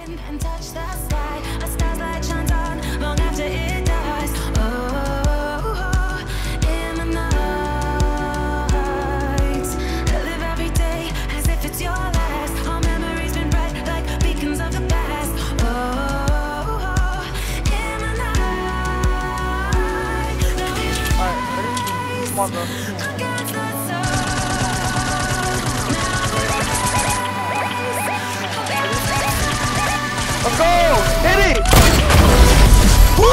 And touch the sky, a star's light shines on long after it dies. Oh, in the night, I live every day as if it's your last. Our memories been bright like beacons of the past. Oh, in the night. Now we rise against the sun. Let's go! Hit it! Woo!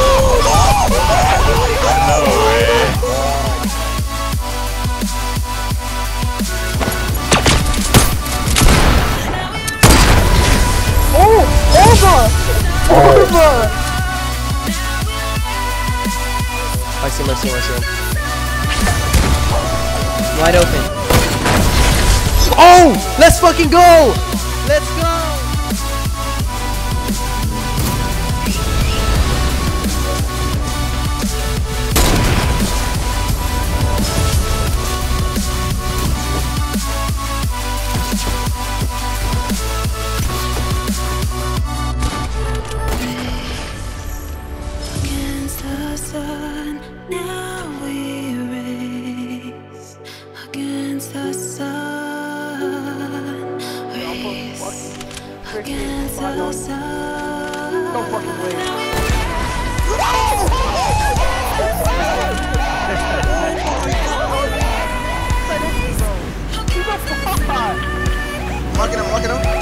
Oh! Orba! Orba! I see him. Wide open. Oh! Let's fucking go! Let's go! Now we race against the sun. Race against the sun. No fucking way. Marking him.